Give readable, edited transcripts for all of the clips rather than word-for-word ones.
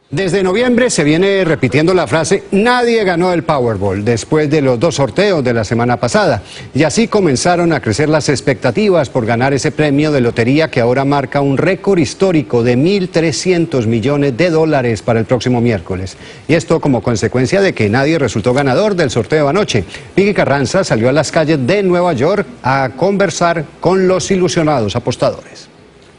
Desde noviembre se viene repitiendo la frase "nadie ganó el Powerball" después de los 2 sorteos de la semana pasada. Y así comenzaron a crecer las expectativas por ganar ese premio de lotería que ahora marca un récord histórico de $1.300 millones para el próximo miércoles. Y esto como consecuencia de que nadie resultó ganador del sorteo anoche. Vicky Carranza salió a las calles de Nueva York a conversar con los ilusionados apostadores.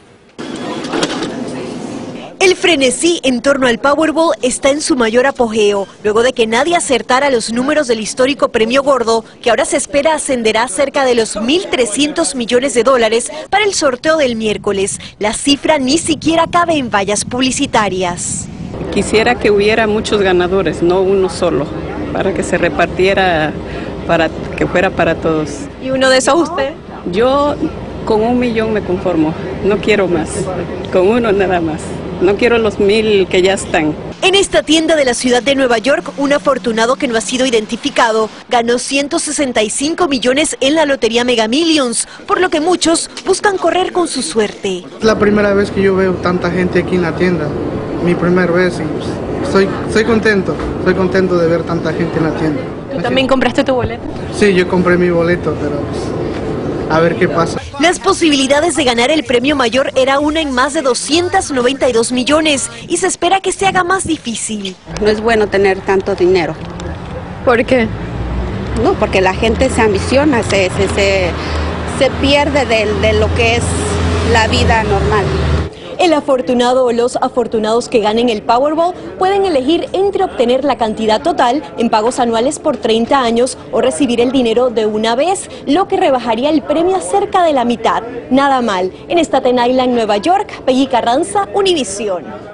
El frenesí en torno al Powerball está en su mayor apogeo, luego de que nadie acertara los números del histórico premio gordo, que ahora se espera ascenderá a cerca de los $1.300 millones para el sorteo del miércoles. La cifra ni siquiera cabe en vallas publicitarias. Quisiera que hubiera muchos ganadores, no uno solo, para que se repartiera, para que fuera para todos. ¿Y uno de esos usted? Yo con 1 millón me conformo, no quiero más, con uno nada más. No quiero los 1.000 que ya están. En esta tienda de la ciudad de Nueva York, un afortunado que no ha sido identificado ganó 165 millones en la lotería Mega Millions, por lo que muchos buscan correr con su suerte. Es la primera vez que yo veo tanta gente aquí en la tienda, mi primera vez, y estoy contento de ver tanta gente en la tienda. ¿Tú también compraste tu boleto? Sí, yo compré mi boleto, pero a ver qué pasa. Las posibilidades de ganar el premio mayor era una en más de 292 millones y se espera que se haga más difícil. No es bueno tener tanto dinero. ¿Por qué? No, porque la gente se ambiciona, se pierde de lo que es la vida normal. El afortunado o los afortunados que ganen el Powerball pueden elegir entre obtener la cantidad total en pagos anuales por 30 años o recibir el dinero de una vez, lo que rebajaría el premio a cerca de la mitad. Nada mal. En Staten Island, Nueva York, Vicky Carranza, Univisión.